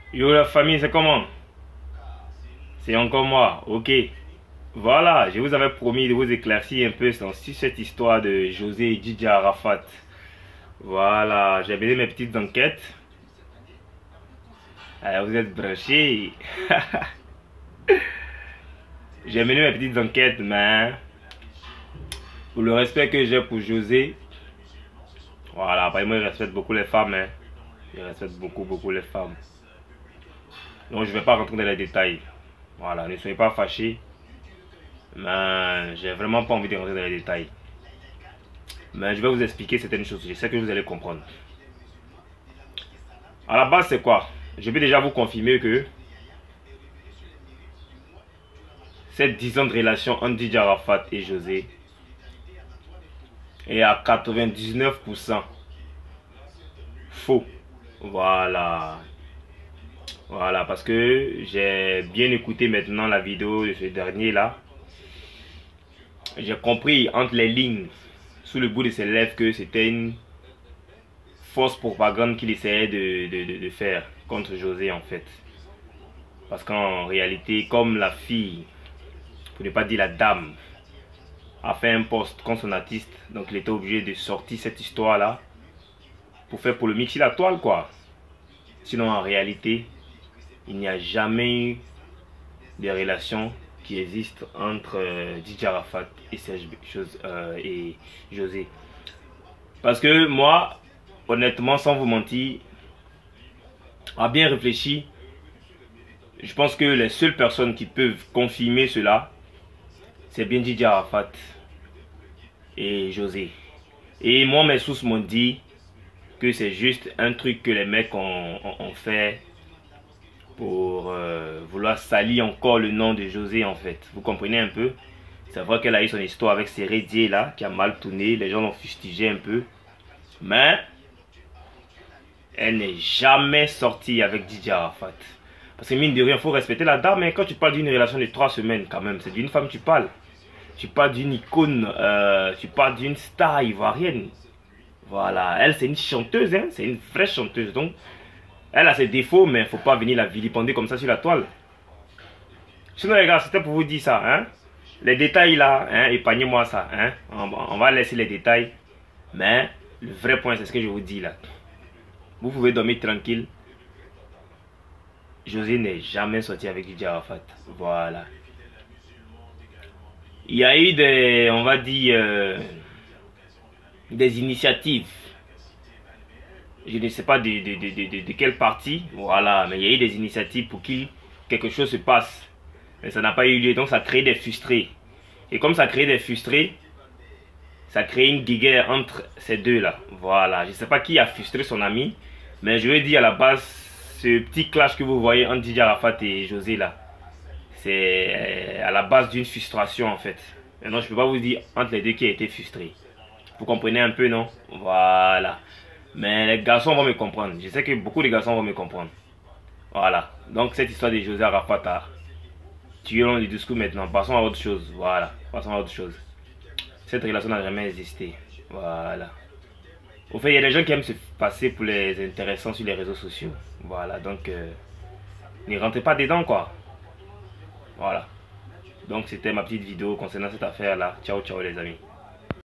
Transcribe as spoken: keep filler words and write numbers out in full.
Yo la famille, c'est comment? C'est encore moi, ok. Voilà, je vous avais promis de vous éclaircir un peu sur cette histoire de José et Didier Arafat. Voilà, j'ai mené mes petites enquêtes. Alors, vous êtes branchés. J'ai mené mes petites enquêtes, mais pour le respect que j'ai pour José, voilà, apparemment il respecte beaucoup les femmes, hein. Il respecte beaucoup, beaucoup les femmes. Donc je ne vais pas rentrer dans les détails. Voilà, ne soyez pas fâchés. Mais j'ai vraiment pas envie de rentrer dans les détails. Mais je vais vous expliquer certaines choses. Je sais que vous allez comprendre. À la base, c'est quoi? Je vais déjà vous confirmer que cette dix ans de relation entre Didier Arafat et José est à quatre-vingt-dix-neuf pour cent faux. Voilà. Voilà, parce que j'ai bien écouté maintenant la vidéo de ce dernier là. J'ai compris entre les lignes, sous le bout de ses lèvres, que c'était une fausse propagande qu'il essayait de, de, de, de faire contre José en fait. Parce qu'en réalité, comme la fille, pour ne pas dire la dame, a fait un post contre son artiste, donc il était obligé de sortir cette histoire là pour faire polémique sur la toile quoi. Sinon en réalité, il n'y a jamais eu de relation qui existe entre euh, Didier Arafat et, Serge, euh, et José. Parce que moi, honnêtement, sans vous mentir, à bien réfléchir, je pense que les seules personnes qui peuvent confirmer cela, c'est bien Didier Arafat et José. Et moi, mes sources m'ont dit que c'est juste un truc que les mecs ont, ont, ont fait pour euh, vouloir salir encore le nom de José en fait. Vous comprenez un peu? C'est vrai qu'elle a eu son histoire avec ses rédiers là, qui a mal tourné, les gens l'ont fustigé un peu. Mais elle n'est jamais sortie avec Didier Arafat. Parce que mine de rien, il faut respecter la dame, mais quand tu parles d'une relation de trois semaines quand même, c'est d'une femme que tu parles. Tu parles d'une icône, euh, tu parles d'une star ivoirienne. Voilà, elle c'est une chanteuse, hein, c'est une vraie chanteuse. Donc, elle a ses défauts, mais il ne faut pas venir la vilipender comme ça sur la toile. Sinon les gars, c'était pour vous dire ça. Hein? Les détails là, hein, épargnez-moi ça. Hein? On, on va laisser les détails. Mais le vrai point, c'est ce que je vous dis là. Vous pouvez dormir tranquille. José n'est jamais sorti avec Didier Arafat. Voilà. Il y a eu des, on va dire, euh, des initiatives. Je ne sais pas de, de, de, de, de quelle partie. Voilà, mais il y a eu des initiatives pour que quelque chose se passe. Mais ça n'a pas eu lieu, donc ça crée des frustrés. Et comme ça crée des frustrés, ça crée une guerre entre ces deux-là. Voilà, je ne sais pas qui a frustré son ami, mais je veux dire à la base, ce petit clash que vous voyez entre Didier Arafat et José là, c'est à la base d'une frustration en fait. Maintenant, je ne peux pas vous dire entre les deux qui a été frustré. Vous comprenez un peu, non? Voilà. Mais les garçons vont me comprendre. Je sais que beaucoup de garçons vont me comprendre. Voilà. Donc cette histoire de José Arafat a tué le discours maintenant. Passons à autre chose. Voilà. Passons à autre chose. Cette relation n'a jamais existé. Voilà. Au fait, il y a des gens qui aiment se passer pour les intéressants sur les réseaux sociaux. Voilà. Donc, euh, ne rentrez pas dedans, quoi. Voilà. Donc, c'était ma petite vidéo concernant cette affaire-là. Ciao, ciao, les amis.